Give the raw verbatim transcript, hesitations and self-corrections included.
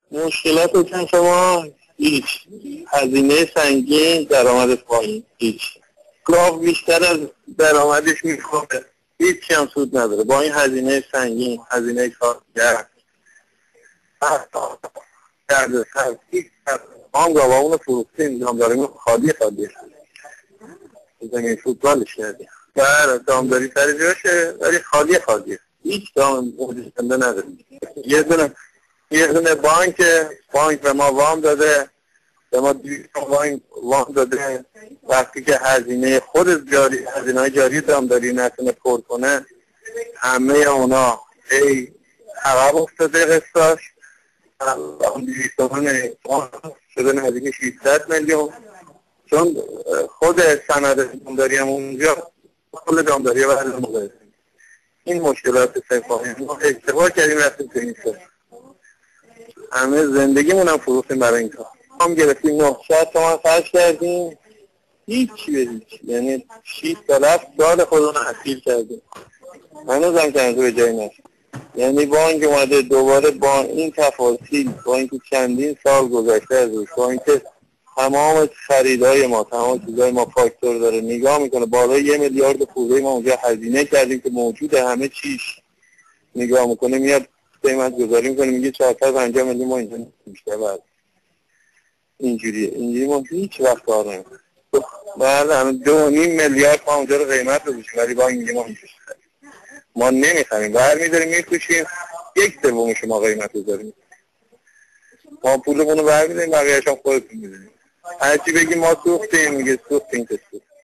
مشکلات شما هیچ، هزینه سنگین، درآمد پایین، هیچ. گاو بیشتر از درآمدش میخوره، هیچ هم سود نداره. با این هزینه سنگین، هزینه کارگر، درد سر، هیچ هم گاو اون فروختیم، هم داریم خالی خالی زمین فوتبالش کردیم. بله دامداری سر جاشه ولی خالی خالی، هیچ دام موجودنده نداریم. یه دونه یه دونه بانک بانک به ما وام داده، به ما دویست وام وام داده. وقتی که هزینه خود جاری هزینه جاری دامداری نتونه پر کنه، همه اونا ای عقب افتاده قسطاش. دویست وام شده نزدیک ششصد میلیون، چون خود سند دامداری هم اونجا کل دامداری و هر موقع این مشکلات سفاهی ما اشتباه کردیم رفتیم تو این سفر. همه زندگیمون هم فروختیم برای این کار. هم گرفتیم نهصد تومن خرج کردیم، هیچی به هیچ، یعنی شش سال هفت سال خودمون اصیل کردیم، هنوز هم که به جایی نشد. یعنی بانک اومده دوباره با این تفاصیل، با اینکه چندین سال گذشته از روش، با اینکه تمام خریدهای ما، تمام چیزهای ما فاکتور داره، نگاه میکنه بالای یه میلیارد پوله ما اونجا هزینه کردیم که موجوده همه چیش، نگاه میکنه میاد قیمت گذاری میکنه میگه چهارصد و پنجاه میلیون ما اینجا میشه. بعد اینجوریه، اینجوری ما هیچ وقت کار نمیکنه. بله دو و نیم میلیارد ما اونجا رو قیمت رو بشیم ولی با این میگه ما اینجا ما نمیخریم، برمیداریم میفروشیم، یک سومش ما قیمت رو داریم، ما پولمون رو برمیداریم، بقیه‌اش هم خودتون میدونیم. هرچی بگیم ما سوختیم میگه سوختیم که سوخت.